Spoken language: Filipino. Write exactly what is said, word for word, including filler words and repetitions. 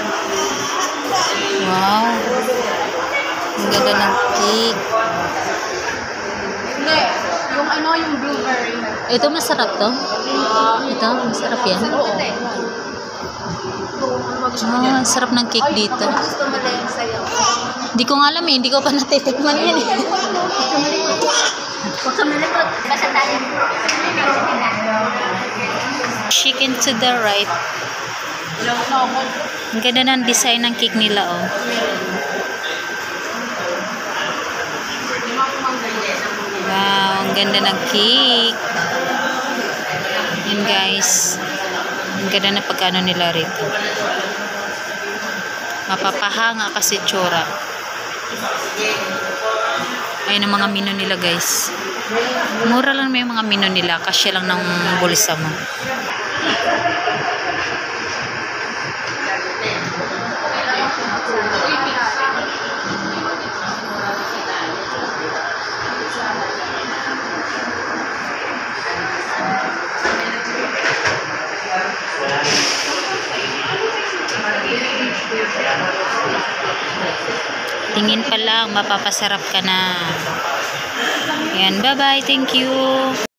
Wow. Ang ganda ng cake. Hindi. Yung ano, yung blueberry. Ito masarap to? Ito, masarap yan. Oo. Ah, sarap ng cake dito. Gusto mo na yung sayo. Hindi ko nga alam eh. Hindi ko pa natitikman yan eh. Huwag ka malikot. Basta tayo. Chicken to the right. Ang ganda ng design ng cake nila oh. Wow, ang ganda ng cake. Yan guys. Ang ganda na pagkano nila rito. Mapapahanga kasi tsura. Ayun ang mga menu nila guys. Mura lang may mga menu nila. Kasya lang ng bulsa mo. Tingin pa lang, mapapasarap ka na. Ayan, bye-bye. Thank you.